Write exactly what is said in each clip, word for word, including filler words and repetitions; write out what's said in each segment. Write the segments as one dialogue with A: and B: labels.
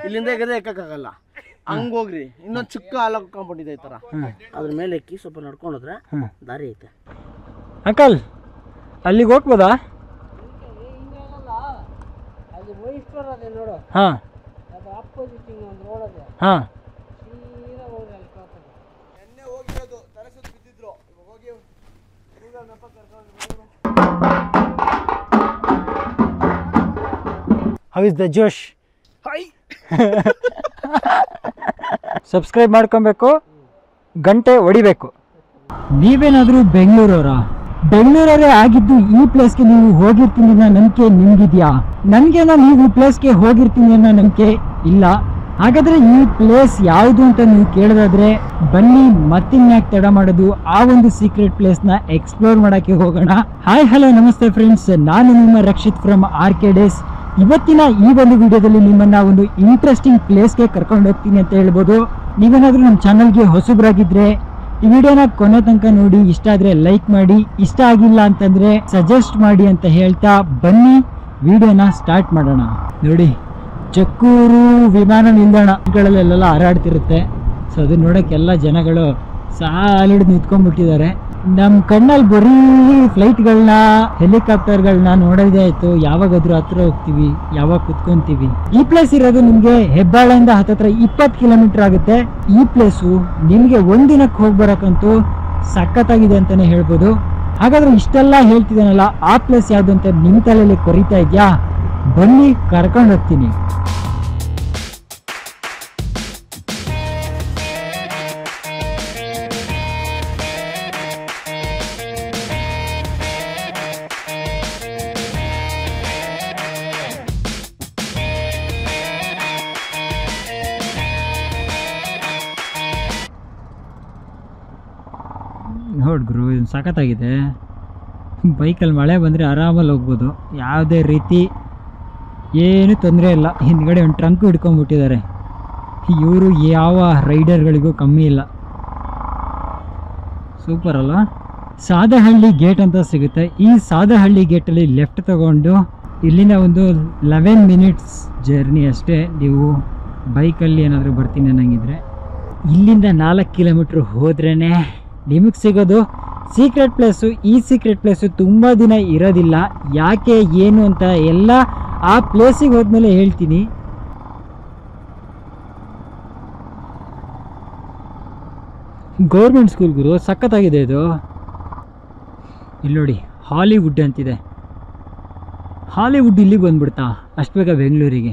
A: ಇಲ್ಲಿಂದ ಗದೆ ಎಕ್ಕಾಗಲ್ಲ, ಹಂಗೆ ಹೋಗ್ರಿ. ಇನ್ನೊಂದು ಚಿಕ್ಕ ಹಾಲ ಕಾಂಪೌಂಡ್ ಇದೆ ಈ ಥರ, ಅದ್ರ ಮೇಲೆ ಎಕ್ಕಿ ಸ್ವಲ್ಪ ನಡ್ಕೊಂಡೋದ್ರೆ ದಾರಿ ಐತೆ.
B: ಅಂಕಲ್ ಅಲ್ಲಿಗೆ ಹೋಗ್ಬೋದಾ? ಹಾಂ ಹಾಂ ಹೌ ಇಸ್ ದ ಜೋಶ್? ಸಬ್ಸ್ಕ್ರೈಬ್ ಮಾಡ್ಕೊಬೇಕು, ಗಂಟೆ ಹೊಡಿಬೇಕು. ನೀವೇನಾದರೂ ಬೆಂಗಳೂರವರ ಬೆಂಗಳೂರವರೇ ಆಗಿದ್ದು ಈ ಪ್ಲೇಸ್ಗೆ ನೀವು ಹೋಗಿರ್ತೀನಿ ಅನ್ನೋ ನಂಬಿಕೆ ನಿಮ್ಗಿದ್ಯಾ? ನನಗೇನೋ ನೀವು ಪ್ಲೇಸ್ಗೆ ಹೋಗಿರ್ತೀನಿ ಅನ್ನೋ ನಂಬಿಕೆ ಇಲ್ಲ. ಹಾಗಾದ್ರೆ ಈ ಪ್ಲೇಸ್ ಯಾವುದು ಅಂತ ನೀವು ಕೇಳೋದಾದ್ರೆ ಬನ್ನಿ, ಮತ್ತಿನ್ಯಾಕೆ ತಡ ಮಾಡೋದು, ಆ ಒಂದು ಸೀಕ್ರೆಟ್ ಪ್ಲೇಸ್ನ ಎಕ್ಸ್ಪ್ಲೋರ್ ಮಾಡೋಕ್ಕೆ ಹೋಗೋಣ. ಹಾಯ್ ಹಲೋ ನಮಸ್ತೆ ಫ್ರೆಂಡ್ಸ್, ನಾನು ನಿಮ್ಮ Rakshith from R K days. ಇವತ್ತಿನ ಈ ಒಂದು ವಿಡಿಯೋದಲ್ಲಿ ನಿಮ್ಮನ್ನ ಒಂದು ಇಂಟ್ರೆಸ್ಟಿಂಗ್ ಪ್ಲೇಸ್ಗೆ ಕರ್ಕೊಂಡು ಹೋಗ್ತೀನಿ ಅಂತ ಹೇಳ್ಬೋದು. ನೀವೇನಾದರೂ ನಮ್ಮ ಚಾನಲ್ಗೆ ಹೊಸಬ್ರಾಗಿದ್ರೆ ಈ ವಿಡಿಯೋನ ಕೊನೆ ತನಕ ನೋಡಿ, ಇಷ್ಟ ಆದರೆ ಲೈಕ್ ಮಾಡಿ, ಇಷ್ಟ ಆಗಿಲ್ಲ ಅಂತಂದರೆ ಸಜೆಸ್ಟ್ ಮಾಡಿ ಅಂತ ಹೇಳ್ತಾ ಬನ್ನಿ ವಿಡಿಯೋನ ಸ್ಟಾರ್ಟ್ ಮಾಡೋಣ. ನೋಡಿ, ಚಕ್ಕೂರು ವಿಮಾನ ನಿಲ್ದಾಣಗಳಲ್ಲೆಲ್ಲ ಹಾರಾಡ್ತಿರುತ್ತೆ. ಸೊ ಅದನ್ನ ನೋಡೋಕ್ಕೆಲ್ಲ ಜನಗಳು ಸಾಲಿಡ್ ನಿಂತ್ಕೊಂಡ್ಬಿಟ್ಟಿದ್ದಾರೆ. ನಮ್ಮ ಕಣ್ಣಲ್ಲಿ ಬರೀ ಫ್ಲೈಟ್ಗಳನ್ನ, ಹೆಲಿಕಾಪ್ಟರ್ಗಳನ್ನ ನೋಡೋದೇ ಆಯಿತು. ಯಾವಾಗಾದ್ರೂ ಹತ್ರ ಹೋಗ್ತೀವಿ, ಯಾವಾಗ ಕುತ್ಕೊಂತೀವಿ. ಈ ಪ್ಲೇಸ್ ಇರೋದು ನಿಮಗೆ ಹೆಬ್ಬಾಳೆಯಿಂದ ಹತ್ತತ್ರ ಇಪ್ಪತ್ತು ಕಿಲೋಮೀಟರ್ ಆಗುತ್ತೆ. ಈ ಪ್ಲೇಸು ನಿಮಗೆ ಒಂದಿನಕ್ಕೆ ಹೋಗಿ ಬರೋಕ್ಕಂತೂ ಸಖತ್ತಾಗಿದೆ ಅಂತಲೇ ಹೇಳ್ಬೋದು. ಹಾಗಾದ್ರೆ ಇಷ್ಟೆಲ್ಲ ಹೇಳ್ತಿದ್ದಾನಲ್ಲ, ಆ ಪ್ಲೇಸ್ ಯಾವುದು ಅಂತ ನಿಮ್ಮ ತಲೆಯಲ್ಲಿ ಕೊರಿತಾ ಇದೆಯಾ? ಬನ್ನಿ ಕರ್ಕೊಂಡು ಹೋಗ್ತೀನಿ. ನೋಡ್ರು, ಇದು ಸಖತ್ತಾಗಿದೆ. ಬೈಕಲ್ಲಿ ಮಳೆ ಬಂದರೆ ಆರಾಮಲ್ಲಿ ಹೋಗ್ಬೋದು, ಯಾವುದೇ ರೀತಿ ಏನು ತೊಂದರೆ ಇಲ್ಲ. ಹಿಂದ್ಗಡೆ ಒಂದು ಟ್ರಂಕ್ ಹಿಡ್ಕೊಂಡ್ಬಿಟ್ಟಿದ್ದಾರೆ. ಇವರು ಯಾವ ರೈಡರ್ಗಳಿಗೂ ಕಮ್ಮಿ ಇಲ್ಲ. ಸೂಪರ್ ಅಲ್ಲ? ಸಾದಹಳ್ಳಿ ಗೇಟ್ ಅಂತ ಸಿಗುತ್ತೆ. ಈ ಸಾದಹಳ್ಳಿ ಗೇಟಲ್ಲಿ ಲೆಫ್ಟ್ ತಗೊಂಡು ಇಲ್ಲಿಂದ ಒಂದು ಲೆವೆನ್ ಮಿನಿಟ್ಸ್ ಜರ್ನಿ ಅಷ್ಟೇ. ನೀವು ಬೈಕಲ್ಲಿ ಏನಾದರೂ ಬರ್ತೀನಿ ಅನ್ನಂಗಿದ್ರೆ ಇಲ್ಲಿಂದ ನಾಲ್ಕು ಕಿಲೋಮೀಟ್ರ್ ಹೋದ್ರೇ ನಿಮಗೆ ಸಿಗೋದು ಸೀಕ್ರೆಟ್ ಪ್ಲೇಸು. ಈ ಸೀಕ್ರೆಟ್ ಪ್ಲೇಸು ತುಂಬ ದಿನ ಇರೋದಿಲ್ಲ. ಯಾಕೆ ಏನು ಅಂತ ಎಲ್ಲ ಆ ಪ್ಲೇಸಿಗೆ ಹೋದ್ಮೇಲೆ ಹೇಳ್ತೀನಿ. ಗೌರ್ಮೆಂಟ್ ಸ್ಕೂಲ್ ಗುರು, ಸಖತ್ತಾಗಿದೆ ಇದು. ಇಲ್ಲಿ ನೋಡಿ, ಹಾಲಿವುಡ್ ಅಂತಿದೆ. ಹಾಲಿವುಡ್ ಇಲ್ಲಿಗೆ ಬಂದ್ಬಿಡ್ತಾ ಅಷ್ಟು ಬೇಗ ಬೆಂಗಳೂರಿಗೆ?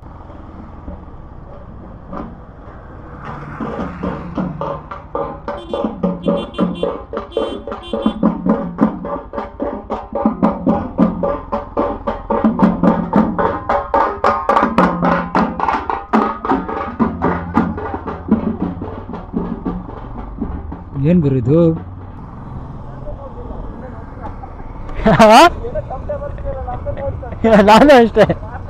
B: ಏನ್ ಬರುದು? ನಾನು ಅಷ್ಟೇ.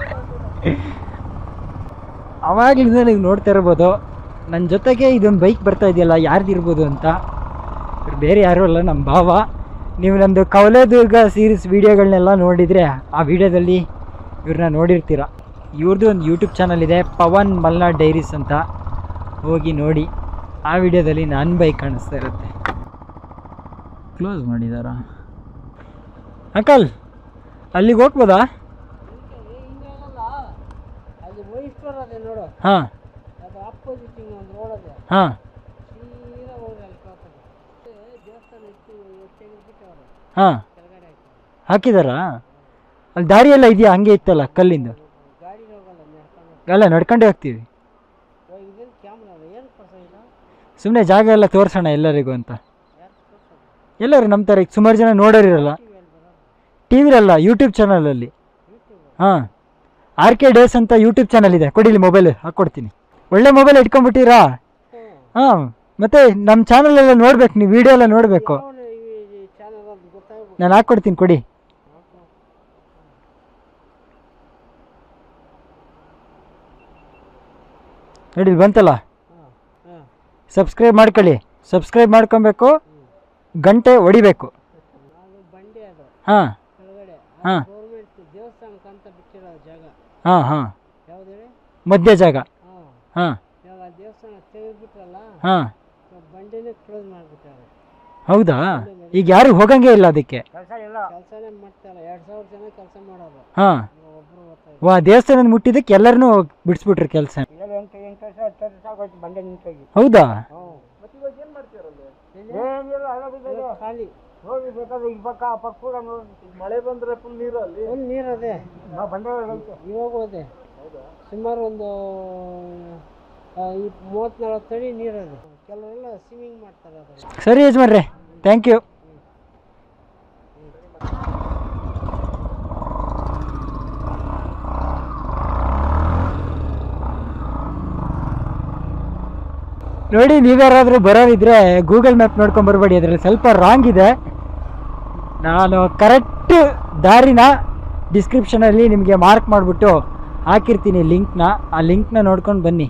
B: ಅವಾಗಲಿಂದ ನೀವು ನೋಡ್ತಾ ಇರ್ಬೋದು ನನ್ನ ಜೊತೆಗೆ ಇದೊಂದು ಬೈಕ್ ಬರ್ತಾ ಇದೆಯಲ್ಲ, ಯಾರ್ದಿರ್ಬೋದು ಅಂತ. ಬೇರೆ ಯಾರೂ ಅಲ್ಲ, ನಮ್ಮ ಭಾವ. ನೀವು ನಂದು ಕವಲೇದುರ್ಗ ಸೀರೀಸ್ ವೀಡಿಯೋಗಳನ್ನೆಲ್ಲ ನೋಡಿದರೆ ಆ ವಿಡಿಯೋದಲ್ಲಿ ಇವ್ರನ್ನ ನೋಡಿರ್ತೀರ. ಇವ್ರದ್ದು ಒಂದು ಯೂಟ್ಯೂಬ್ ಚಾನಲ್ ಇದೆ, ಪವನ್ ಮಲ್ನಾಡ್ ಡೈರೀಸ್ ಅಂತ. ಹೋಗಿ ನೋಡಿ, ಆ ವಿಡಿಯೋದಲ್ಲಿ ನನ್ನ ಬೈಕ್ ಕಾಣಿಸ್ತಾ ಇರುತ್ತೆ. ಕ್ಲೋಸ್ ಮಾಡಿದಾರ. ಅಂಕಲ್ ಅಲ್ಲಿಗೆ ಹೋಗ್ಬೋದಾ? ಹಾಂ ಹಾಂ ಹಾಂ ಹಾಕಿದಾರಾ? ಅಲ್ಲಿ ದಾರಿ ಎಲ್ಲ ಇದೆಯಾ? ಹಂಗೆ ಇತ್ತಲ್ಲ ಕಲ್ಲಿಂದು. ಅಲ್ಲ, ನಡ್ಕೊಂಡೇ ಹೋಗ್ತೀವಿ. ಸುಮ್ಮನೆ ಜಾಗ ಎಲ್ಲ ತೋರಿಸೋಣ ಎಲ್ಲರಿಗೂ ಅಂತ. ಎಲ್ಲರೂ ನಮ್ಮ ಥರ ಸುಮಾರು ಜನ ನೋಡೋರಿರಲ್ಲ. ಟಿ ವಿಲಲ್ಲ, ಯೂಟ್ಯೂಬ್ ಚಾನಲಲ್ಲಿ. ಹಾಂ, ಆರ್ ಕೆ ಡೇಸ್ ಅಂತ ಯೂಟ್ಯೂಬ್ ಚಾನಲ್ ಇದೆ. ಕೊಡಿಲಿ, ಮೊಬೈಲ್ ಹಾಕ್ಕೊಡ್ತೀನಿ. ಒಳ್ಳೆ ಮೊಬೈಲ್ ಇಟ್ಕೊಂಡ್ಬಿಟ್ಟಿರಾ? ಹಾಂ, ಮತ್ತು ನಮ್ಮ ಚಾನಲೆಲ್ಲ ನೋಡ್ಬೇಕು, ನೀವು ವಿಡಿಯೋ ಎಲ್ಲ ನೋಡಬೇಕು. ನಾನು ಹಾಕ್ಕೊಡ್ತೀನಿ, ಕೊಡಿ. ನೋಡಿ, ಬಂತಲ್ಲ, ಸಬ್ಸ್ಕ್ರೈಬ್ ಮಾಡ್ಕೊಳ್ಳಿ. ಸಬ್ಸ್ಕ್ರೈಬ್ ಮಾಡ್ಕೊಬೇಕು, ಗಂಟೆ ಹೊಡಿಬೇಕು. ಹಾಂ ಹಾಂ ಹಾಂ ಹಾಂ ಮಧ್ಯ ಜಾಗ. ಹಾಂ
A: ದೇವಸ್ಥಾನ ತೆಗೆದ್ಬಿಟ್ರಲ್ಲ,
B: ಹಾಂ
A: ಬಂಡಿನೇ ಕ್ಲೋಸ್ ಮಾಡಿಬಿಟ್ಟಾರೆ.
B: ಹೌದಾ? ಈಗ ಯಾರು ಹೋಗಂಗೆ ಇಲ್ಲ ಅದಕ್ಕೆ.
A: ಕೆಲಸನೇ ಮಾಡ್ತಾಯಿಲ್ಲ, ಎರಡು ಸಾವಿರ ಜನ ಕೆಲಸ ಮಾಡೋದು.
B: ಹಾಂ
A: ಒಬ್ಬರು ಬರ್ತಾರೆ.
B: ವಾ, ದೇವಸ್ಥಾನದ ಮುಟ್ಟಿದ್ದಕ್ಕೆ ಎಲ್ಲರನ್ನೂ ಬಿಡಿಸ್ಬಿಟ್ರಿ ಕೆಲಸ. ಹೌದಾ?
A: ಖಾಲಿ ಮಳೆ ಬಂದ್ರೆ ಫುಲ್ ನೀರು, ಅಲ್ಲಿ ಫುಲ್ ನೀರದೆ. ಇವಾಗ ಹೋದೆ ಸುಮಾರು ಒಂದು ಮೂವತ್ತು ನಲ್ವತ್ತು ಅಡಿ ನೀರದೆ. ಕೆಲವರೆಲ್ಲ ಸ್ವಿಮ್ಮಿಂಗ್ ಮಾಡ್ತಾರೆ.
B: ಸರಿ ಯಜಮಾನ್ರೆ, ಥ್ಯಾಂಕ್ ಯು. ನೋಡಿ, ನೀವ್ಯಾರಾದರೂ ಬರೋರಿದ್ರೆ ಗೂಗಲ್ ಮ್ಯಾಪ್ ನೋಡ್ಕೊಂಡು ಬರಬೇಡಿ, ಅದರಲ್ಲಿ ಸ್ವಲ್ಪ ರಾಂಗ್ ಇದೆ. ನಾನು ಕರೆಕ್ಟ್ ದಾರಿನ ಡಿಸ್ಕ್ರಿಪ್ಷನಲ್ಲಿ ನಿಮಗೆ ಮಾರ್ಕ್ ಮಾಡಿಬಿಟ್ಟು ಹಾಕಿರ್ತೀನಿ ಲಿಂಕ್ನ. ಆ ಲಿಂಕ್ನ ನೋಡ್ಕೊಂಡು ಬನ್ನಿ.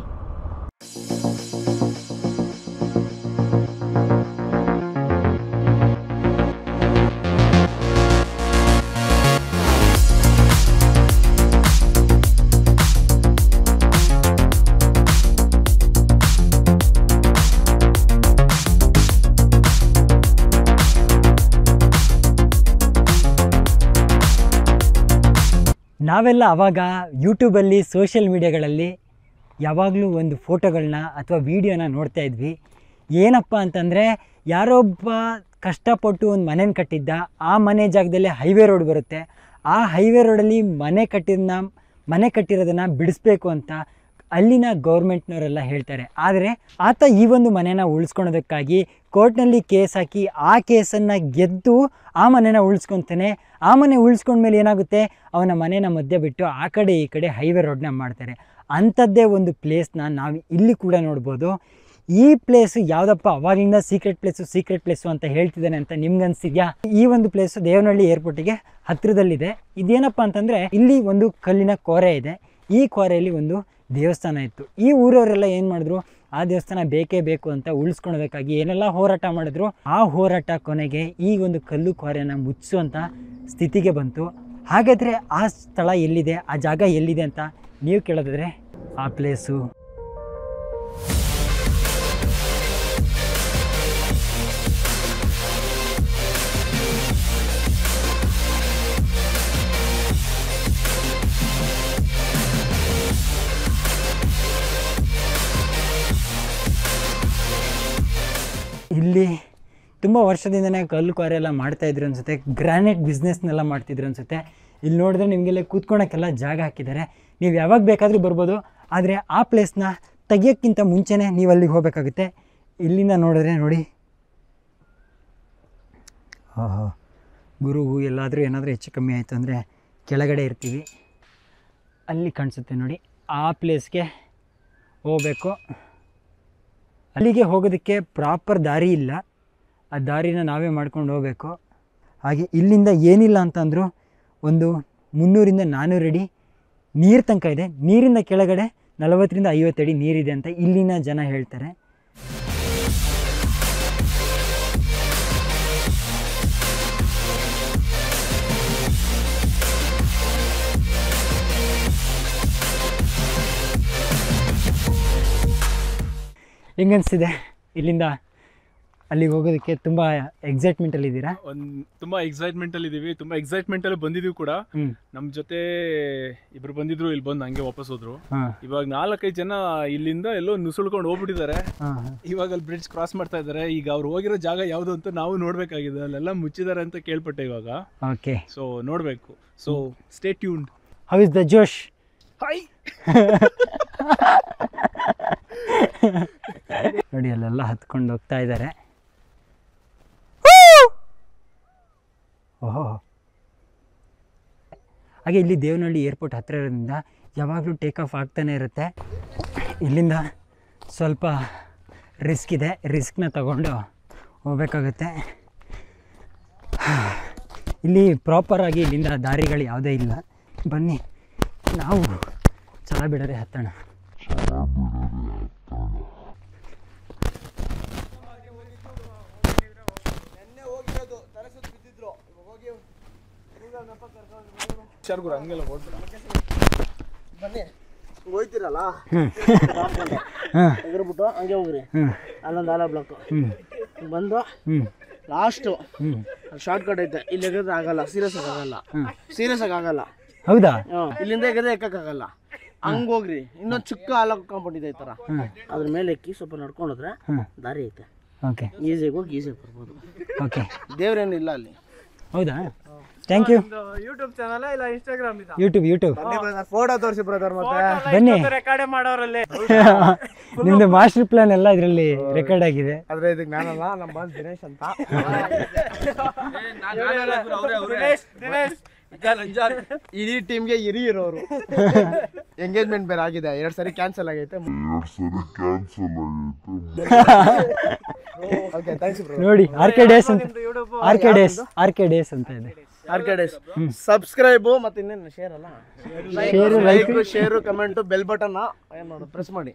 B: ನಾವೆಲ್ಲ ಆವಾಗ ಯೂಟ್ಯೂಬಲ್ಲಿ ಸೋಷಿಯಲ್ ಮೀಡಿಯಾಗಳಲ್ಲಿ ಯಾವಾಗಲೂ ಒಂದು ಫೋಟೋಗಳನ್ನ ಅಥವಾ ವೀಡಿಯೋನ ನೋಡ್ತಾ ಇದ್ವಿ. ಏನಪ್ಪ ಅಂತಂದರೆ, ಯಾರೊಬ್ಬ ಕಷ್ಟಪಟ್ಟು ಒಂದು ಮನೇನ ಕಟ್ಟಿದ್ದ, ಆ ಮನೆ ಜಾಗದಲ್ಲೇ ಹೈವೇ ರೋಡ್ ಬರುತ್ತೆ, ಆ ಹೈವೇ ರೋಡಲ್ಲಿ ಮನೆ ಕಟ್ಟಿರೋದನ್ನ ಮನೆ ಕಟ್ಟಿರೋದನ್ನು ಬಿಡಿಸ್ಬೇಕು ಅಂತ ಅಲ್ಲಿನ ಗೌರ್ಮೆಂಟ್ನವರೆಲ್ಲ ಹೇಳ್ತಾರೆ. ಆದರೆ ಆತ ಈ ಒಂದು ಮನೇನ ಉಳಿಸ್ಕೊಳೋದಕ್ಕಾಗಿ ಕೋರ್ಟ್ನಲ್ಲಿ ಕೇಸ್ ಹಾಕಿ ಆ ಕೇಸನ್ನು ಗೆದ್ದು ಆ ಮನೇನ ಉಳಿಸ್ಕೊತಾನೆ. ಆ ಮನೆ ಉಳಿಸ್ಕೊಂಡ್ಮೇಲೆ ಏನಾಗುತ್ತೆ, ಅವನ ಮನೇನ ಮಧ್ಯೆ ಬಿಟ್ಟು ಆ ಕಡೆ ಈ ಕಡೆ ಹೈವೇ ರೋಡ್ನ ಮಾಡ್ತಾರೆ. ಅಂಥದ್ದೇ ಒಂದು ಪ್ಲೇಸ್ನ ನಾವು ಇಲ್ಲಿ ಕೂಡ ನೋಡ್ಬೋದು. ಈ ಪ್ಲೇಸು ಯಾವುದಪ್ಪ ಅವಾಗಿಂದ ಸೀಕ್ರೆಟ್ ಪ್ಲೇಸು ಸೀಕ್ರೆಟ್ ಪ್ಲೇಸು ಅಂತ ಹೇಳ್ತಿದ್ದಾನೆ ಅಂತ ನಿಮ್ಗೆ ಅನಿಸಿದ್ಯಾ? ಈ ಒಂದು ಪ್ಲೇಸು ದೇವನಹಳ್ಳಿ ಏರ್ಪೋರ್ಟಿಗೆ ಹತ್ತಿರದಲ್ಲಿದೆ. ಇದೇನಪ್ಪ ಅಂತಂದರೆ, ಇಲ್ಲಿ ಒಂದು ಕಲ್ಲಿನ ಕೋರೆ ಇದೆ. ಈ ಕೋರೆಯಲ್ಲಿ ಒಂದು ದೇವಸ್ಥಾನ ಇತ್ತು. ಈ ಊರವರೆಲ್ಲ ಏನು ಮಾಡಿದ್ರು, ಆ ದೇವಸ್ಥಾನ ಬೇಕೇ ಬೇಕು ಅಂತ ಉಳಿಸ್ಕೊಳೋದಕ್ಕಾಗಿ ಏನೆಲ್ಲ ಹೋರಾಟ ಮಾಡಿದ್ರು. ಆ ಹೋರಾಟ ಕೊನೆಗೆ ಈ ಒಂದು ಕಲ್ಲು ಕೋರೆಯನ್ನು ಮುಚ್ಚುವಂಥ ಸ್ಥಿತಿಗೆ ಬಂತು. ಹಾಗಾದರೆ ಆ ಸ್ಥಳ ಎಲ್ಲಿದೆ, ಆ ಜಾಗ ಎಲ್ಲಿದೆ ಅಂತ ನೀವು ಕೇಳೋದಾದರೆ, ಆ ಪ್ಲೇಸು ಇಲ್ಲಿ ತುಂಬ ವರ್ಷದಿಂದನೇ ಕಲ್ಲು ಕ್ವಾರಿ ಎಲ್ಲ ಮಾಡ್ತಾಯಿದ್ರು ಅನಿಸುತ್ತೆ. ಗ್ರಾನೈಟ್ ಬಿಸ್ನೆಸ್ನೆಲ್ಲ ಮಾಡ್ತಿದ್ರು ಅನಿಸುತ್ತೆ. ಇಲ್ಲಿ ನೋಡಿದ್ರೆ ನಿಮಗೆಲ್ಲ ಕೂತ್ಕೊಳಕ್ಕೆಲ್ಲ ಜಾಗ ಹಾಕಿದ್ದಾರೆ. ನೀವು ಯಾವಾಗ ಬೇಕಾದರೂ ಬರ್ಬೋದು. ಆದರೆ ಆ ಪ್ಲೇಸ್ನ ತೆಗಿಯೋಕ್ಕಿಂತ ಮುಂಚೆನೇ ನೀವು ಅಲ್ಲಿಗೆ ಹೋಗಬೇಕಾಗುತ್ತೆ. ಇಲ್ಲಿಂದ ನೋಡಿದ್ರೆ ನೋಡಿ, ಓಹೋ, ಗುರುವು ಎಲ್ಲಾದರೂ ಏನಾದರೂ ಹೆಚ್ಚು ಕಮ್ಮಿ ಆಯಿತು ಅಂದರೆ ಕೆಳಗಡೆ ಇರ್ತೀವಿ, ಅಲ್ಲಿ ಕಾಣಿಸುತ್ತೆ ನೋಡಿ. ಆ ಪ್ಲೇಸ್ಗೆ ಹೋಗಬೇಕು. ಅಲ್ಲಿಗೆ ಹೋಗೋದಕ್ಕೆ ಪ್ರಾಪರ್ ದಾರಿ ಇಲ್ಲ, ಆ ದಾರಿನ ನಾವೇ ಮಾಡ್ಕೊಂಡು ಹೋಗಬೇಕು. ಹಾಗೆ ಇಲ್ಲಿಂದ ಏನಿಲ್ಲ ಅಂತಂದರೂ ಒಂದು ಮುನ್ನೂರಿಂದ ನಾನ್ನೂರು ಅಡಿ ನೀರು ತನಕ ಇದೆ. ನೀರಿಂದ ಕೆಳಗಡೆ ನಲವತ್ತರಿಂದ ಐವತ್ತು ಅಡಿ ನೀರಿದೆ ಅಂತ ಇಲ್ಲಿನ ಜನ ಹೇಳ್ತಾರೆ. ಹೆಂಗನ್ಸಿದೆ ಇಲ್ಲಿಂದ ಅಲ್ಲಿಗೆ ಹೋಗೋದಕ್ಕೆ? ತುಂಬ ಎಕ್ಸೈಟ್ಮೆಂಟಲ್ಲಿ ಇದ್ದೀರಾ?
C: ಒಂದು ತುಂಬ ಎಕ್ಸೈಟ್ಮೆಂಟಲ್ಲಿ ಇದ್ದೀವಿ. ತುಂಬ ಎಕ್ಸೈಟ್ಮೆಂಟಲ್ಲಿ ಬಂದಿದ್ದೀವಿ ಕೂಡ. ನಮ್ಮ ಜೊತೆ ಇಬ್ರು ಬಂದಿದ್ರು, ಇಲ್ಲಿ ಬಂದು ಹಂಗೆ ವಾಪಸ್ ಹೋದ್ರು. ಇವಾಗ ನಾಲ್ಕೈದು ಜನ ಇಲ್ಲಿಂದ ಎಲ್ಲೋ ನುಸುಳ್ಕೊಂಡು ಹೋಗ್ಬಿಟ್ಟಿದ್ದಾರೆ. ಇವಾಗ ಅಲ್ಲಿ ಬ್ರಿಡ್ಜ್ ಕ್ರಾಸ್ ಮಾಡ್ತಾ ಇದ್ದಾರೆ. ಈಗ ಅವ್ರು ಹೋಗಿರೋ ಜಾಗ ಯಾವುದು ಅಂತ ನಾವು ನೋಡಬೇಕಾಗಿದೆ. ಅಲ್ಲೆಲ್ಲ ಮುಚ್ಚಿದ್ದಾರೆ ಅಂತ ಕೇಳ್ಪಟ್ಟೆ ಇವಾಗ. ಓಕೆ, ಸೊ ನೋಡಬೇಕು. So stay tuned.
B: How is the ಜೋಶ್?
C: ಹಾಯ್
B: ನೋಡಿ, ಅಲ್ಲೆಲ್ಲ ಹತ್ಕೊಂಡು ಹೋಗ್ತಾ ಇದ್ದಾರೆ. ಓಹೋ, ಹಾಗೆ ಇಲ್ಲಿ ದೇವನಹಳ್ಳಿ ಏರ್ಪೋರ್ಟ್ ಹತ್ತಿರ ಇರೋದ್ರಿಂದ ಯಾವಾಗಲೂ ಟೇಕ್ ಆಫ್ ಆಗ್ತಾನೆ ಇರುತ್ತೆ. ಇಲ್ಲಿಂದ ಸ್ವಲ್ಪ ರಿಸ್ಕ್ ಇದೆ, ರಿಸ್ಕ್ನ ತಗೊಂಡು ಹೋಗಬೇಕಾಗುತ್ತೆ. ಇಲ್ಲಿ ಪ್ರಾಪರಾಗಿ ಇಲ್ಲಿಂದ ದಾರಿಗಳು ಯಾವುದೇ ಇಲ್ಲ. ಬನ್ನಿ, ನಾವು ಛಲ ಬಿಡದೆ ಹತ್ತೋಣ.
C: ಹಂಗೆಲ್ಲ
A: ಬನ್ನಿ, ಹೋಯ್ತಿರಲ್ಲ ಎಗರ್ಬಿಟ್ಟು ಹಂಗೆ ಹೋಗ್ರಿ ಅಲ್ಲೊಂದು ಆಲ ಬ್ಲಾಕ್ ಬಂದು ಲಾಸ್ಟು ಶಾರ್ಟ್ ಕಟ್ ಐತೆ ಇಲ್ಲಿ ಎಗದ್ರೆ ಆಗಲ್ಲ ಸೀರಿಯಸ್ ಆಗಿ ಆಗಲ್ಲ ಸೀರಿಯಸ್ ಆಗಿ ಆಗಲ್ಲ
B: ಹೌದಾ
A: ಇಲ್ಲಿಂದ ಎಗದ್ರೆ ಎಕ್ಕಾಗಲ್ಲ ಹಂಗ ಹೋಗ್ರಿ ಇನ್ನೊಂದು ಚಿಕ್ಕ ಆಲ ಕಾಂಪೌಂಡ್ ಇದೆ ಈ ಥರ ಅದ್ರ ಮೇಲೆ ಎಕ್ಕಿ ಸ್ವಲ್ಪ ನಡ್ಕೊಂಡು ಹೋದ್ರೆ ದಾರಿ ಐತೆ
B: ಓಕೆ
A: ಈಸಿಯಾಗಿ ಹೋಗಿ ಈಸಿಯಾಗಿ ಬರ್ಬೋದು
B: ಓಕೆ
A: ದೇವ್ರೇನಿಲ್ಲ ಅಲ್ಲಿ
B: ಹೌದಾ ಥ್ಯಾಂಕ್ ಯು
C: ಯೂಟ್ಯೂಬ್ ಚಾನಲ್ ಇಲ್ಲ ಇನ್ಸ್ಟಾಗ್ರಾಮ್ ಇದೆ
B: ಯೂಟ್ಯೂಬ್ ಯೂಟ್ಯೂಬ್
A: ಫೋಟೋ ತೋರಿಸಿ ಬ್ರದರ್ ಮತ್ತೆ
B: ಬನ್ನಿ
C: ರೆಕಾರ್ಡ್ ಮಾಡೋರಲ್ಲಿ
B: ನಿಮ್ದು ಮಾಸ್ಟರ್ ಪ್ಲಾನ್ ಎಲ್ಲ ಇದರಲ್ಲಿ ರೆಕಾರ್ಡ್ ಆಗಿದೆ
A: ಆದ್ರೆ ಇದಕ್ಕೆ ನಾನಲ್ಲ ನಮ್ಮ ಬಾಸ್ ದಿನೇಶ್ ಅಂತ ಇಡೀ ಟೀಮ್ಗೆ ಹಿರಿಯರೋರು ಎಂಗೇಜ್ಮೆಂಟ್ ಬೇರೆ ಆಗಿದೆ ಎರಡ್ ಸರಿ ಕ್ಯಾನ್ಸಲ್ ಆಗೈತೆ ಓಕೆ ಥ್ಯಾಂಕ್ಸ್ ಬ್ರೋ
B: ನೋಡಿ ಆರ್ ಕೆ ಡೇಸ್ ಅಂತ R K days R K days ಅಂತ ಇದೆ
A: ಆರ್ ಕೆ ಡೇಸ್ ಸಬ್ಸ್ಕ್ರೈಬು ಮತ್ತೆ ಇನ್ನೇನು ಶೇರ್ ಅಲ್ಲ share like share comment bell button ಏನು ಮಾಡೋದು ಪ್ರೆಸ್ ಮಾಡಿ.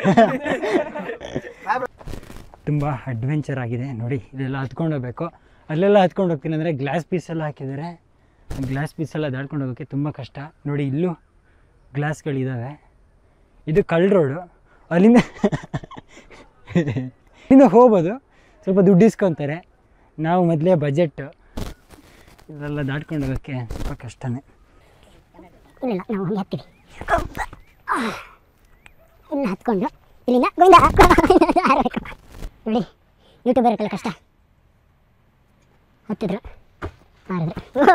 B: ತುಂಬ ಅಡ್ವೆಂಚರ್ ಆಗಿದೆ ನೋಡಿ. ಇದೆಲ್ಲ ಹತ್ಕೊಂಡು ಹೋಗ್ಬೇಕು. ಅಲ್ಲೆಲ್ಲ ಹತ್ಕೊಂಡು ಹೋಗ್ತೀನಿ ಅಂದರೆ ಗ್ಲಾಸ್ ಪೀಸೆಲ್ಲ ಹಾಕಿದ್ದಾರೆ. ಗ್ಲಾಸ್ ಪೀಸೆಲ್ಲ ದಾಟ್ಕೊಂಡು ಹೋಗೋಕ್ಕೆ ತುಂಬ ಕಷ್ಟ. ನೋಡಿ ಇಲ್ಲೂ ಗ್ಲಾಸ್ಗಳಿದ್ದಾವೆ. ಇದು ಕಲ್ ರೋಡು. ಅಲ್ಲಿಂದ ಇಲ್ಲಿಂದ ಹೋಗ್ಬೋದು, ಸ್ವಲ್ಪ ದುಡ್ಡು ಇಸ್ಕೊತಾರೆ. ನಾವು ಮೊದಲೇ ಬಜೆಟ್ ಇದೆಲ್ಲ ದಾಟ್ಕೊಂಡು ಹೋಗೋಕ್ಕೆ ಸ್ವಲ್ಪ ಕಷ್ಟನೇ.
D: ಇಲ್ಲ ನಾವು ಹಂಗೆ ಹತ್ತೀವಿ. ಇನ್ನು ಹತ್ಕೊಂಡು ಇಲ್ಲಿಂದ ಗೋವಿಂದ ಹಾರಬೇಕು. ನೋಡಿ ಯೂಟ್ಯೂಬರ್ಗಳ ಕಷ್ಟ. ಹತ್ತಿದ್ರು ಹಾರಿದ್ರು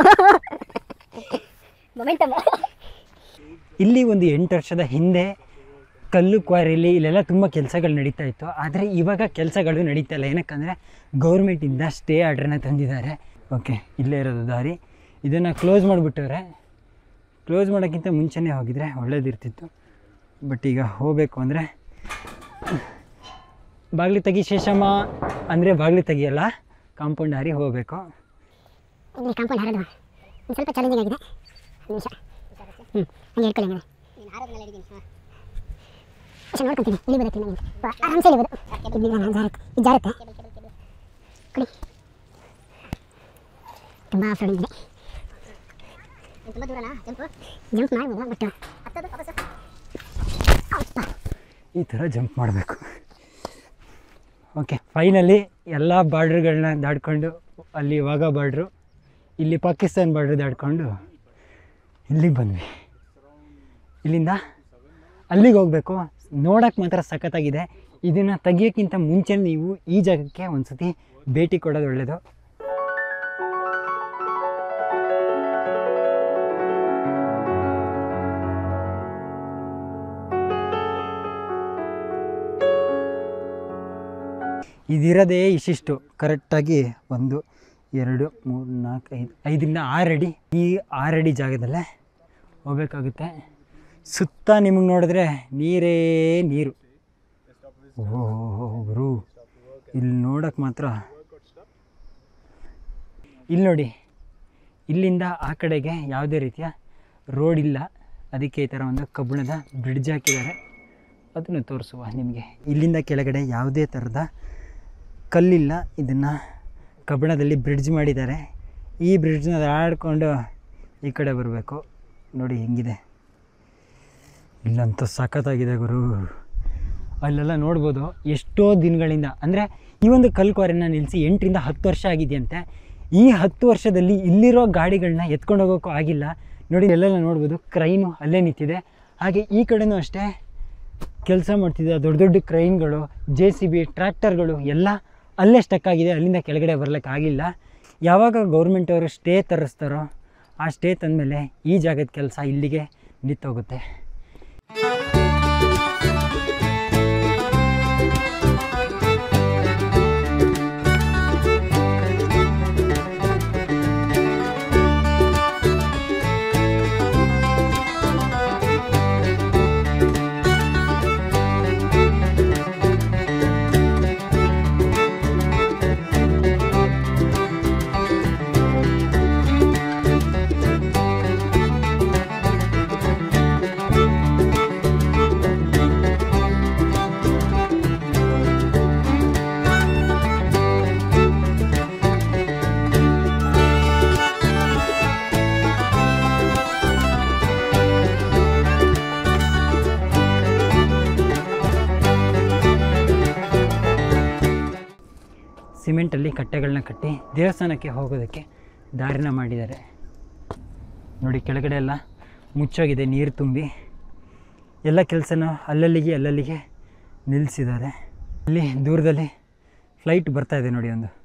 D: ಮೊಮೆಂಟಮ್.
B: ಇಲ್ಲಿ ಒಂದು ಎಂಟು ವರ್ಷದ ಹಿಂದೆ ಕಲ್ಲು ಕ್ವಾರಿಲಿ ಇಲ್ಲೆಲ್ಲ ತುಂಬ ಕೆಲಸಗಳು ನಡೀತಾ ಇತ್ತು. ಆದರೆ ಇವಾಗ ಕೆಲಸಗಳು ನಡೀತಾ ಇಲ್ಲ. ಏನಕ್ಕಂದರೆ ಗೌರ್ಮೆಂಟಿಂದ ಸ್ಟೇ ಆರ್ಡ್ರನ್ನ ತಂದಿದ್ದಾರೆ. ಓಕೆ, ಇಲ್ಲೇ ಇರೋದು ದಾರಿ. ಇದನ್ನು ಕ್ಲೋಸ್ ಮಾಡಿಬಿಟ್ಟವ್ರೆ. ಕ್ಲೋಸ್ ಮಾಡೋಕ್ಕಿಂತ ಮುಂಚೆನೇ ಹೋಗಿದ್ರೆ ಒಳ್ಳೇದಿರ್ತಿತ್ತು. ಬಟ್ ಈಗ ಹೋಗಬೇಕು ಅಂದರೆ ಬಾಗಿಲು ತೆಗಿ ಶೇಷಮ್ಮ ಅಂದರೆ ಬಾಗಿಲು ತೆಗಿಯಲ್ಲ, ಕಾಂಪೌಂಡ್ ಹಾರಿ ಹೋಗಬೇಕು.
D: ಇಲ್ಲಿ ಕಾಂಪೌಂಡ್ ಹಾರೋದು ಒಂದು ಸ್ವಲ್ಪ ಚಾಲೆಂಜಿಂಗ್ ಆಗಿದೆ. ನಿಮಿಷ ಹ್ಞೂ ಹಂಗೆ ಹೇಳ್ಕೊಳ್ಳಿ. ಹಂಗೆ ಅಷ್ಟು ನೋಡ್ಕೊತೀನಿ. ಇಲ್ಲಿ ಬರುತ್ತೆ ನನಗೆ ಆರಾಮ್ಸೆ ಇಳಿಬೋದು. ಇಲ್ಲಿ ನಾನು ಜಾರುತ್ತೆ ಇದು ಜಾರುತ್ತೆ ಕೊಡಿ. ತುಂಬ ಆಫ್ ರೋಡ್ ಇದೆ. ತುಂಬ ದೂರನಾ ಜಂಪ್ ಜಂಪ್ ಮಾಡ್ಬೋದು. ಬಟ್
B: ಈ ಥರ ಜಂಪ್ ಮಾಡಬೇಕು. ಓಕೆ, ಫೈನಲಿ ಎಲ್ಲ ಬಾರ್ಡ್ರ್ಗಳನ್ನ ದಾಟ್ಕೊಂಡು ಅಲ್ಲಿ ವಾಘಾ ಬಾರ್ಡ್ರು, ಇಲ್ಲಿ ಪಾಕಿಸ್ತಾನ ಬಾರ್ಡ್ರ್ ದಾಟ್ಕೊಂಡು ಇಲ್ಲಿಗೆ ಬಂದ್ವಿ. ಇಲ್ಲಿಂದ ಅಲ್ಲಿಗೆ ಹೋಗಬೇಕು. ನೋಡೋಕ್ಕೆ ಮಾತ್ರ ಸಖತ್ತಾಗಿದೆ. ಇದನ್ನು ತೆಗಿಯೋಕ್ಕಿಂತ ಮುಂಚೆ ನೀವು ಈ ಜಾಗಕ್ಕೆ ಒಂದು ಸತಿ ಭೇಟಿ ಕೊಡೋದು ಒಳ್ಳೆಯದು. ಇದಿರೋದೇ ಇಷ್ಟಿಷ್ಟು ಕರೆಕ್ಟಾಗಿ ಒಂದು ಎರಡು ಮೂರು ನಾಲ್ಕು ಐದು ಐದರಿಂದ ಆರು ಅಡಿ. ಈ ಆರು ಅಡಿ ಜಾಗದಲ್ಲೇ ಹೋಗ್ಬೇಕಾಗುತ್ತೆ. ಸುತ್ತ ನಿಮಗೆ ನೋಡಿದ್ರೆ ನೀರೇ ನೀರು. ಓಹೋ, ಇಲ್ಲಿ ನೋಡೋಕ್ಕೆ ಮಾತ್ರ. ಇಲ್ಲಿ ನೋಡಿ, ಇಲ್ಲಿಂದ ಆ ಕಡೆಗೆ ಯಾವುದೇ ರೀತಿಯ ರೋಡ್ ಇಲ್ಲ. ಅದಕ್ಕೆ ಈ ಥರ ಒಂದು ಕಬ್ಬಿಣದ ಬ್ರಿಡ್ಜ್ ಹಾಕಿದ್ದಾರೆ. ಅದನ್ನು ತೋರಿಸುವ ನಿಮಗೆ. ಇಲ್ಲಿಂದ ಕೆಳಗಡೆ ಯಾವುದೇ ಥರದ ಕಲ್ಲಿಲ್ಲ. ಇದನ್ನು ಕಬ್ಬಿಣದಲ್ಲಿ ಬ್ರಿಡ್ಜ್ ಮಾಡಿದ್ದಾರೆ. ಈ ಬ್ರಿಡ್ಜ್ನ ಆಡ್ಕೊಂಡು ಈ ಕಡೆ ಬರಬೇಕು. ನೋಡಿ ಹೆಂಗಿದೆ. ಇಲ್ಲಂತೂ ಸಖತ್ತಾಗಿದೆ ಗುರು. ಅಲ್ಲೆಲ್ಲ ನೋಡ್ಬೋದು ಎಷ್ಟೋ ದಿನಗಳಿಂದ, ಅಂದರೆ ಈ ಒಂದು ಕಲ್ಲು ಕ್ವಾರಿನ ನಿಲ್ಲಿಸಿ ಎಂಟರಿಂದ ಹತ್ತು ವರ್ಷ ಆಗಿದೆಯಂತೆ. ಈ ಹತ್ತು ವರ್ಷದಲ್ಲಿ ಇಲ್ಲಿರೋ ಗಾಡಿಗಳನ್ನ ಎತ್ಕೊಂಡು ಹೋಗೋಕ್ಕೂ ಆಗಿಲ್ಲ. ನೋಡಿ ಎಲ್ಲೆಲ್ಲ ನೋಡ್ಬೋದು, ಕ್ರೈನು ಅಲ್ಲೇ ನಿಂತಿದೆ. ಹಾಗೆ ಈ ಕಡೆನೂ ಅಷ್ಟೇ ಕೆಲಸ ಮಾಡ್ತಿದ್ದ ದೊಡ್ಡ ದೊಡ್ಡ ಕ್ರೈನ್ಗಳು, ಜೆ ಸಿ ಬಿ, ಟ್ರ್ಯಾಕ್ಟರ್ಗಳು ಎಲ್ಲ ಅಲ್ಲೇ ಸ್ಟಕ್ ಆಗಿದೆ. ಅಲ್ಲಿಂದ ಕೆಳಗಡೆ ಬರಲಿಕ್ಕಾಗಿಲ್ಲ. ಯಾವಾಗ ಗೌರ್ಮೆಂಟ್ ಅವರು ಸ್ಟೇ ತರಿಸ್ತಾರೋ ಆ ಸ್ಟೇ ತಂದಮೇಲೆ ಈ ಜಾಗದ ಕೆಲಸ ಇಲ್ಲಿಗೆ ನಿಂತೋಗುತ್ತೆ. ಸಿಮೆಂಟಲ್ಲಿ ಕಟ್ಟೆಗಳನ್ನ ಕಟ್ಟಿ ದೇವಸ್ಥಾನಕ್ಕೆ ಹೋಗೋದಕ್ಕೆ ದಾರಿನ ಮಾಡಿದ್ದಾರೆ. ನೋಡಿ ಕೆಳಗಡೆ ಎಲ್ಲ ಮುಚ್ಚೋಗಿದೆ, ನೀರು ತುಂಬಿ ಎಲ್ಲ ಕೆಲಸನ ಅಲ್ಲಲ್ಲಿಗೆ ಅಲ್ಲಲ್ಲಿಗೆ ನಿಲ್ಲಿಸಿದ್ದಾರೆ. ಅಲ್ಲಿ ದೂರದಲ್ಲಿ ಫ್ಲೈಟ್ ಬರ್ತಾ ಇದೆ ನೋಡಿ ಒಂದು.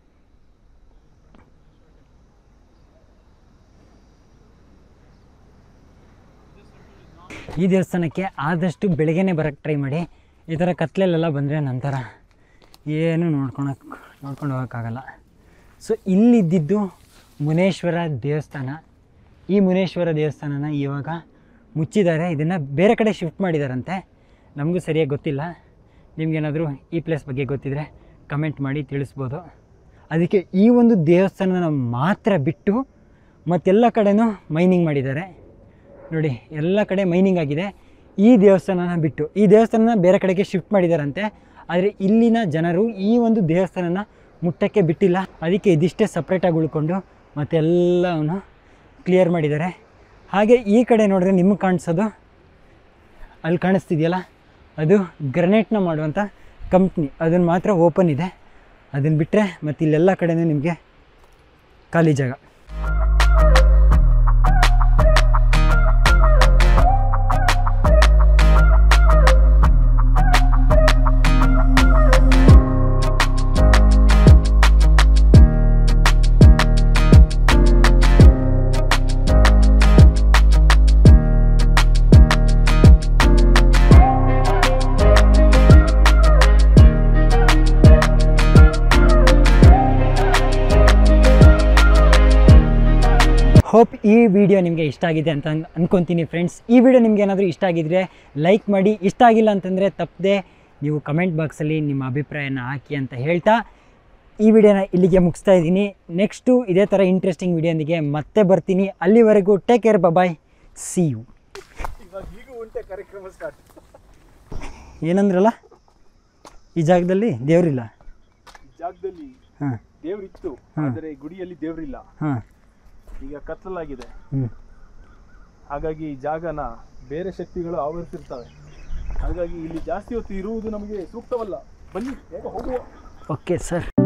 B: ಈ ದೇವಸ್ಥಾನಕ್ಕೆ ಆದಷ್ಟು ಬೆಳಗ್ಗೆನೇ ಬರೋಕ್ಕೆ ಟ್ರೈ ಮಾಡಿ. ಈ ಥರ ಕತ್ಲೆಲ್ಲ ಬಂದರೆ ನಂತರ ಏನು ನೋಡ್ಕೊಳಕ್ಕೆ ನೋಡ್ಕೊಂಡು ಹೋಗೋಕ್ಕಾಗಲ್ಲ. ಸೊ ಇಲ್ಲಿದ್ದಿದ್ದು ಮುನೇಶ್ವರ ದೇವಸ್ಥಾನ. ಈ ಮುನೇಶ್ವರ ದೇವಸ್ಥಾನನ ಇವಾಗ ಮುಚ್ಚಿದ್ದಾರೆ, ಇದನ್ನು ಬೇರೆ ಕಡೆ ಶಿಫ್ಟ್ ಮಾಡಿದಾರಂತೆ. ನಮಗೂ ಸರಿಯಾಗಿ ಗೊತ್ತಿಲ್ಲ. ನಿಮಗೇನಾದರೂ ಈ ಪ್ಲೇಸ್ ಬಗ್ಗೆ ಗೊತ್ತಿದ್ದರೆ ಕಮೆಂಟ್ ಮಾಡಿ ತಿಳಿಸ್ಬೋದು. ಅದಕ್ಕೆ ಈ ಒಂದು ದೇವಸ್ಥಾನನ ಮಾತ್ರ ಬಿಟ್ಟು ಮತ್ತೆಲ್ಲ ಕಡೆನೂ ಮೈನಿಂಗ್ ಮಾಡಿದ್ದಾರೆ ನೋಡಿ, ಎಲ್ಲ ಕಡೆ ಮೈನಿಂಗ್ ಆಗಿದೆ. ಈ ದೇವಸ್ಥಾನನ ಬಿಟ್ಟು ಈ ದೇವಸ್ಥಾನನ ಬೇರೆ ಕಡೆಗೆ ಶಿಫ್ಟ್ ಮಾಡಿದಾರಂತೆ. ಆದರೆ ಇಲ್ಲಿನ ಜನರು ಈ ಒಂದು ದೇವಸ್ಥಾನನ ಮುಟ್ಟಕ್ಕೆ ಬಿಟ್ಟಿಲ್ಲ. ಅದಕ್ಕೆ ಇದಿಷ್ಟೇ ಸಪ್ರೇಟಾಗಿ ಉಳ್ಕೊಂಡು ಮತ್ತೆಲ್ಲವನ್ನು ಕ್ಲಿಯರ್ ಮಾಡಿದ್ದಾರೆ. ಹಾಗೆ ಈ ಕಡೆ ನೋಡಿದ್ರೆ ನಿಮಗೆ ಕಾಣಿಸೋದು, ಅಲ್ಲಿ ಕಾಣಿಸ್ತಿದೆಯಲ್ಲ, ಅದು ಗ್ರನೇಟ್ನ ಮಾಡುವಂಥ ಕಂಪ್ನಿ. ಅದನ್ನು ಮಾತ್ರ ಓಪನ್ ಇದೆ. ಅದನ್ನು ಬಿಟ್ಟರೆ ಮತ್ತು ಇಲ್ಲೆಲ್ಲ ಕಡೆಯೂ ನಿಮಗೆ ಖಾಲಿ ಜಾಗ. ಹೋಪ್ ಈ ವಿಡಿಯೋ ನಿಮಗೆ ಇಷ್ಟ ಆಗಿದೆ ಅಂತ ಅಂದ್ಕೊತೀನಿ ಫ್ರೆಂಡ್ಸ್. ಈ ವಿಡಿಯೋ ನಿಮ್ಗೆ ಏನಾದರೂ ಇಷ್ಟ ಆಗಿದ್ದರೆ ಲೈಕ್ ಮಾಡಿ, ಇಷ್ಟ ಆಗಿಲ್ಲ ಅಂತಂದರೆ ತಪ್ಪದೆ ನೀವು ಕಮೆಂಟ್ ಬಾಕ್ಸಲ್ಲಿ ನಿಮ್ಮ ಅಭಿಪ್ರಾಯನ ಹಾಕಿ ಅಂತ ಹೇಳ್ತಾ ಈ ವಿಡಿಯೋನ ಇಲ್ಲಿಗೆ ಮುಗಿಸ್ತಾ ಇದ್ದೀನಿ. ನೆಕ್ಸ್ಟು ಇದೇ ಥರ ಇಂಟ್ರೆಸ್ಟಿಂಗ್ ವಿಡಿಯೋಂದಿಗೆ ಮತ್ತೆ ಬರ್ತೀನಿ. ಅಲ್ಲಿವರೆಗೂ take care, bye, see you. ಏನಂದ್ರಲ್ಲ, ಈ ಜಾಗದಲ್ಲಿ ದೇವರಿಲ್ಲ.
C: ಜಾಗದಲ್ಲಿ
B: ಹಾಂ
C: ದೇವರಿತ್ತು, ಆದರೆ ಗುಡಿಯಲ್ಲಿ ದೇವರಿಲ್ಲ.
B: ಹಾಂ
C: ಈಗ ಕತ್ತಲಾಗಿದೆ,
B: ಹ್ಞೂ
C: ಹಾಗಾಗಿ ಈ ಜಾಗನ ಬೇರೆ ಶಕ್ತಿಗಳು ಆವರಿಸಿರ್ತವೆ. ಹಾಗಾಗಿ ಇಲ್ಲಿ ಜಾಸ್ತಿ ಹೊತ್ತು ಇರುವುದು ನಮಗೆ ಸೂಕ್ತವಲ್ಲ. ಬನ್ನಿ, ಬೇಗ ಹೋಗುವ.
B: Okay sir.